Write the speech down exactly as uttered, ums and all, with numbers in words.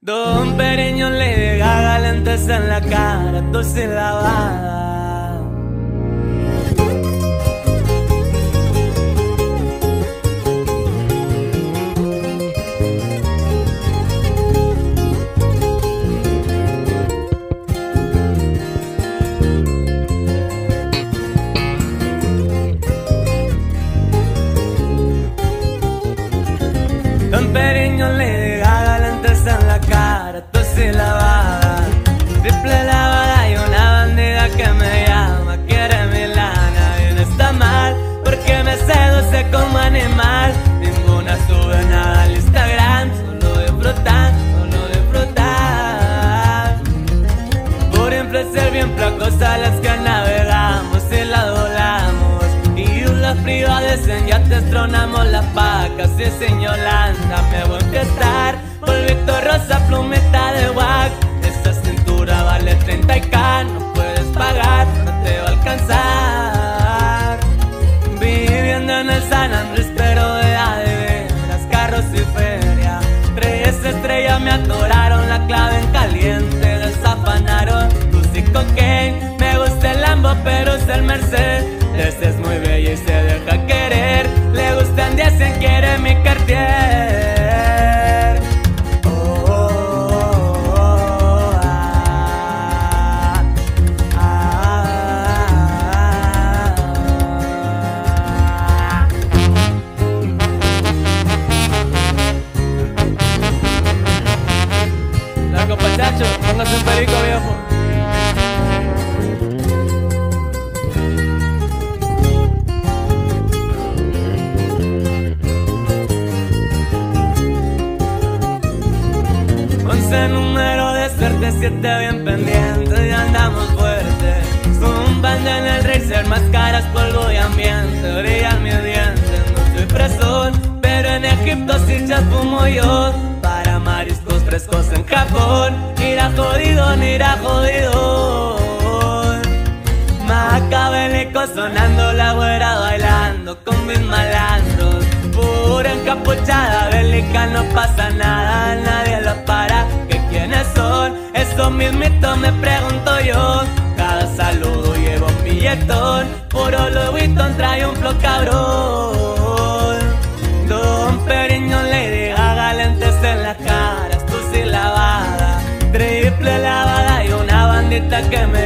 Don Periño, Lady Gaga, lentes en la cara, tú sin lavada. Don Periño, Lady Gaga, lentes en la cara, tú sin lavada. Triple lavada y una bandida que me llama, quiere mi lana. Y no está mal, porque me seduce como animal. Ninguna sube nada al Instagram, solo disfrutan, solo disfrutan. Por influencer bien placosas las que navegamos y la doblamos. Y las privadas en yates tronamos las vacas. Y sin Yolanda me voy a empezar por Víctor Rosa, plumeta de guac. Esa cintura vale treinta y k, no puedes pagar, no te va a alcanzar. Viviendo en el San Andrés, pero de a de veras, carros y feria. Tres estrellas me atoraron, la clave en caliente desafanaron. Tú sí cocaine, me gusta el Lambo, pero es el Mercedes. Ese es muy bella y se deja querer. Le gustan diez, cien, quiere mi Cartier. Oh, oh, oh, oh, ah, ah, ah. Largo pachacho, póngase un perico, viejo. Once número de suerte, siete bien pendientes y andamos fuertes. Zumbando en el racer, máscaras, polvo y ambiente. Brillan mis dientes, no soy fresón, pero en Egipto sí ya fumo yo. Para mariscos frescos en Japón, irá jodido, ni irá jodido. Macabélico sonando, la güera bailando con mis malandros. Pura encapuchada, bélica, no pasa nada, nadie lo para. ¿Que quiénes son? Eso mismito me pregunto yo. Cada saludo lleva un billetón, puro Louis Vuitton trae un flow cabrón. Don Periño, Lady Gaga, lentes en la cara, tú sin lavada. Triple lavada y una bandita que me